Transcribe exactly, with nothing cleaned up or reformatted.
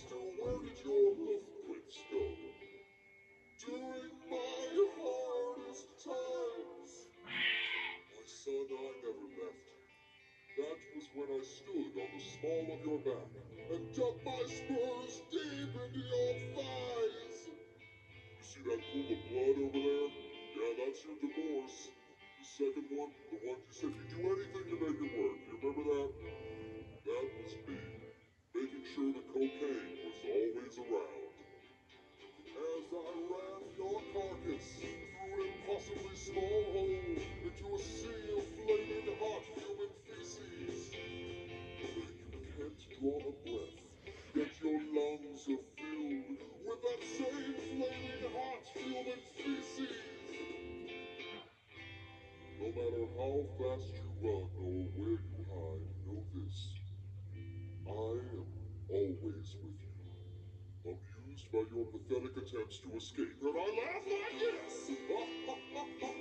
Monster, where did your hoofprints go? During my hardest times. My son, I never left. That was when I stood on the small of your back and dug my spurs deep into your thighs. You see that pool of blood over there? Yeah, that's your divorce. The second one, the one you said you'd do anything to make it work. You remember that? That was me, making sure the cocaine was always around. As I ran your carcass through an impossibly small hole into a sea of flaming hot human feces. You can't draw a breath, yet your lungs are filled with that same flaming hot human feces. No matter how fast you run or where you hide, know this. I am always with you. Amused by your pathetic attempts to escape, and I laugh like this!